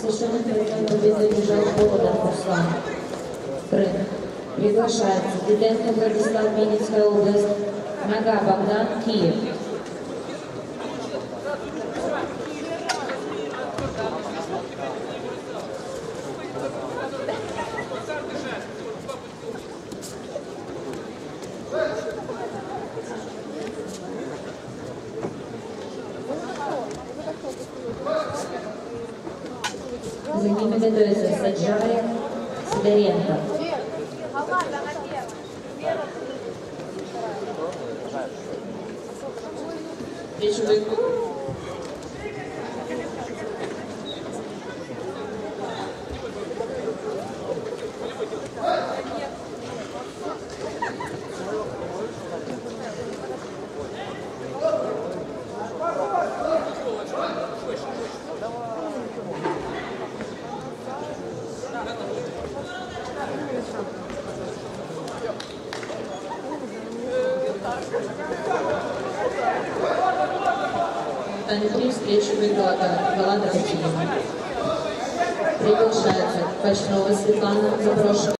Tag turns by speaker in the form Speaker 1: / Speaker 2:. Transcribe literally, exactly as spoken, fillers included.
Speaker 1: Священный президент победы бежать Холодов Руслан. Крым. Приглашается Диденко Владислав, Винницкая область. Нога Богдан, Киев. За ними готовится Саджаев, Сидоренко. Речевой клуб. Андрей встречу выиграла Галандра Тима. Приглашается Качнова Светлана, запрошена.